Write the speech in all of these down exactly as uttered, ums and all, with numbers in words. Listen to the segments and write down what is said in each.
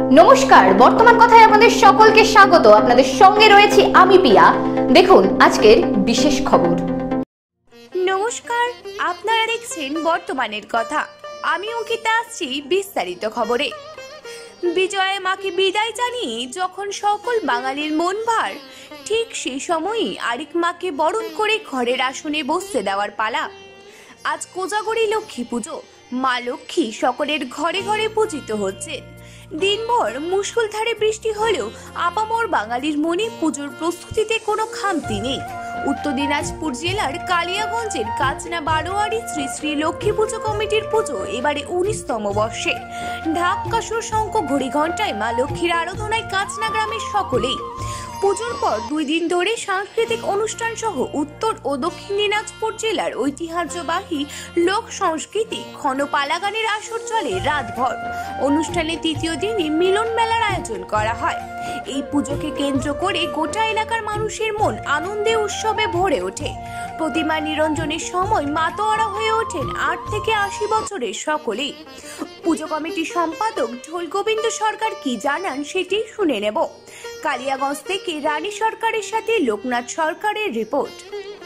নমস্কার, বর্তমান কথায় আপনাদের সকলকে স্বাগত। আপনাদের সঙ্গে রয়েছে আমি পিয়া। দেখুন আজকের বিশেষ খবর। নমস্কার, আপনারা দেখছেন বর্তমানের কথা। আমি অঙ্কিতা আসছি বিস্তারিত খবরে। বিজয়া মাকে বিদায় জানিয়ে যখন সকল বাঙালির মন ভার, ঠিক সেই সময়ই আরেক মাকে বরণ করে ঘরের আসনে বসতে দেওয়ার পালা। আজ কোজাগরী লক্ষ্মী পুজো। মা লক্ষ্মী সকলের ঘরে ঘরে পূজিত হচ্ছেন। দিনভর মুষলধারে বৃষ্টি হলেও আপামর বাঙালির মনে পুজোর প্রস্তুতিতে কোনো খামতি নেই। উত্তর দিনাজপুর জেলার কালিয়াগঞ্জের কাচনা বারোয়ারি শ্রী শ্রী লক্ষ্মী পুজো কমিটির পুজো এবারে উনিশতম বর্ষে। ঢাক, কাসর, শঙ্খ, ঘড়ি ঘণ্টায় মা লক্ষ্মীর আরাধনায় কাচনা গ্রামের সকলেই। পুজোর পর দুই দিন ধরে সাংস্কৃতিক অনুষ্ঠান সহ উত্তর ও দক্ষিণ দিনাজপুর জেলার ঐতিহ্যবাহী লোক সংস্কৃতি ক্ষণপালা গানের আসর চলে রাতভর। অনুষ্ঠানের তৃতীয় দিনে মিলন মেলার আয়োজন করা হয়। এই পুজোকে কেন্দ্র করে গোটা এলাকার মানুষের মন আনন্দে উৎসবে ভরে ওঠে। প্রতিমা নিরঞ্জনের সময় মাতোয়ারা হয়ে ওঠেন আট থেকে আশি বছরের সকলেই। পুজো কমিটির সম্পাদক ঢোল গোবিন্দ সরকার কি জানান সেটি শুনে নেব। কালিয়াগঞ্জ থেকে রানী সরকারের সাথে লোকনাথ সরকারের রিপোর্ট।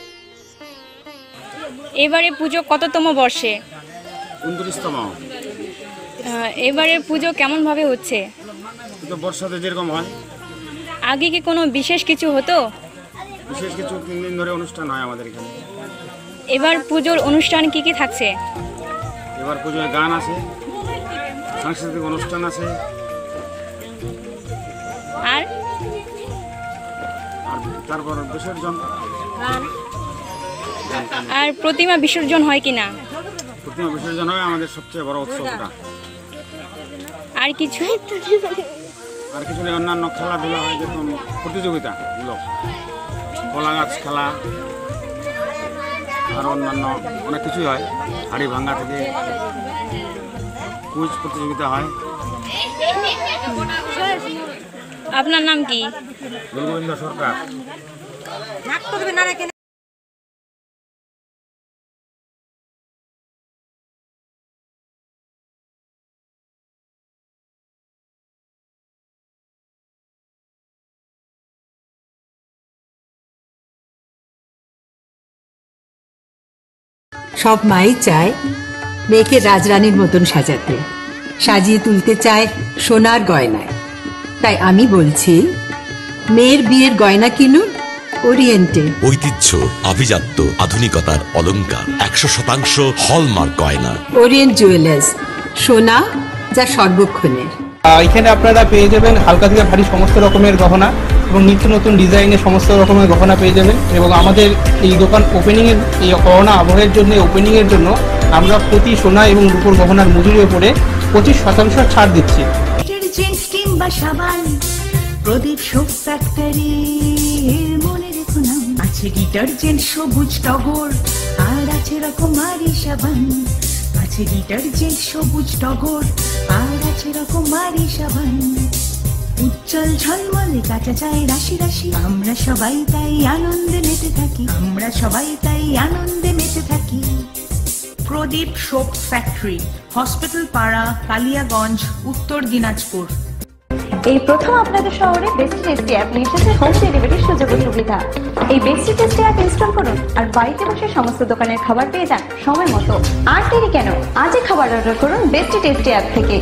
এবারে পুজো কততম বর্ষে? উনত্রিশতম। এবারে পুজো কেমন ভাবে হচ্ছে? তো বর্ষাতে যেরকম হয়। আগে কি কোনো বিশেষ কিছু হতো? বিশেষ কিছু তিন দিন ধরে অনুষ্ঠান হয় আমাদের এখানে। এবার পুজোর অনুষ্ঠান কি কি থাকছে? এবার পুজোয় গান আছে, সাংস্কৃতিক অনুষ্ঠান আছে, আর আর তারপর বিসর্জন। আর প্রতিমা বিসর্জন হয় কিনা? প্রতিমা বিসর্জন হয় আমাদের সবচেয়ে বড় উৎসবটা। আর কিছু? আর কিছু অন্যান্য খেলাধুলা হয়, যেরকম প্রতিযোগিতাগুলো, কলা গাছ খেলা আর অন্যান্য অনেক কিছুই হয়। হাড়ি ভাঙ্গা থেকে কুইজ প্রতিযোগিতা হয়। আপনার নাম কি? ঢোল গোবিন্দ সরকার। সব মাই চায় মেয়েকে রাজরানীর মতন সাজাতে, সাজিয়ে তুলতে চায় সোনার গয়নায়। তাই আমি বলছি, মেয়ের বিয়ের গয়না কিনুন ওরিয়েন্টে। ঐতিহ্য, আভিজাত্য, আধুনিকতার অলংকার, একশো শতাংশ হলমার্ক গয়না। ওরিয়েন্ট জুয়েলার্স, সোনা যা সর্বক্ষণের। এখানে আপনারা পেয়ে যাবেন হালকা থেকে ভারী সমস্ত রকমের গহনা এবং নিত্য নতুন ডিজাইনের সমস্ত রকমের গহনা পেয়ে যাবেন। এবং আমাদের এই দোকান ওপেনিংয়ের, এই করোনা আবহের জন্য ওপেনিংয়ের জন্য আমরা প্রতি সোনা এবং রূপোর গহনার মজুরির উপরে পঁচিশ শতাংশ ছাড় দিচ্ছি। ডিটারজেন্ট কিংবা সাবান, প্রদীপ সোপ ফ্যাক্টরি মনে রেখো নাম। আছে ডিটারজেন্ট সবুজ টগর, আর আছে রকমারি সাবান। আছে ডিটারজেন্ট সবুজ টগর, আর আছে রকমারি সাবান। উজ্জ্বল ঝলমলে কাঁচা চায় রাশি রাশি, আমরা সবাই তাই আনন্দে মেতে থাকি। আমরা সবাই তাই আনন্দে মেতে থাকি। প্রদীপ সোপ ফ্যাক্টরি, হসপিটাল পাড়া, কালিয়াগঞ্জ, উত্তর দিনাজপুর। এই প্রথম আপনাদের শহরে বেস্টি টেস্টি অ্যাপ নিয়ে এসেছে হোম ডেলিভারির সুযোগ সুবিধা। এই বেস্টি টেস্টি অ্যাপ ইনস্টল করুন আর বাড়িতে বসে সমস্ত দোকানের খাবার পেয়ে যান সময় মতো। আর দেরি কেন, আজই খাবার অর্ডার করুন বেস্টি টেস্টি অ্যাপ থেকে।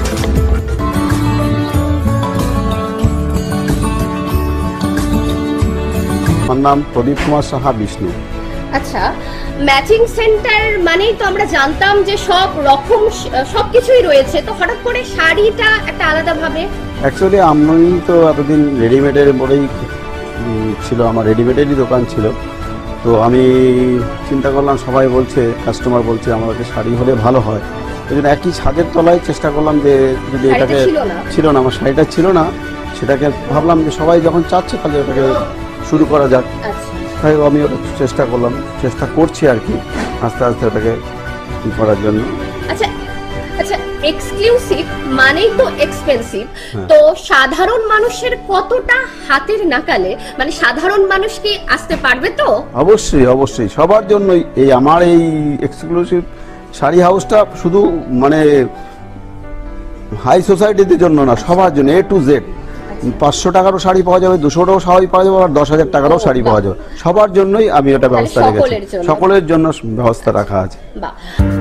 আমার নাম প্রদীপ কুমার সাহা বিষ্ণু। আচ্ছা, ম্যাচিং সেন্টার মানেই তো আমরা জানতাম যে সব রকম সবকিছুই রয়েছে, তো হঠাৎ করে শাড়িটা একটা আলাদা ভাবে। অ্যাকচুয়ালি আমি তো এতদিন রেডিমেডের বলেই ছিল, আমার রেডিমেডেরই দোকান ছিল। তো আমি চিন্তা করলাম, সবাই বলছে, কাস্টমার বলছে আমাদেরকে শাড়ি হলে ভালো হয়। ওই জন্য একই ছাদের তলায় চেষ্টা করলাম যে যদি এটাকে ছিল না, আমার শাড়িটা ছিল না, সেটাকে ভাবলাম যে সবাই যখন চাচ্ছে তাহলে ওটাকে শুরু করা যাক। তাই আমি ওটা চেষ্টা করলাম, চেষ্টা করছি আর কি আস্তে আস্তে ওটাকে করার জন্য। আচ্ছা আচ্ছা, এক্সক্লুসিভ মানেই তো এক্সপেন্সিভ। তো সাধারণ মানুষের কতটা হাতের নাগালে, মানে সাধারণ মানুষ কি আসতে পারবে? তো অবশ্যই অবশ্যই সবার জন্যই এই আমার এই এক্সক্লুসিভ শাড়ি হাউসটা শুধু মানে হাই সোসাইটিদের জন্য না, সবার জন্য, এ টু জেড। পাঁচশো টাকারও শাড়ি পাওয়া যাবে, দুশো টাকাও শাড়ি পাওয়া যাবে, আর দশ হাজার টাকারও শাড়ি পাওয়া যাবে। সবার জন্যই আমি এটা ব্যবস্থা রেখেছি, সকলের জন্য ব্যবস্থা রাখা আছে। বাহ।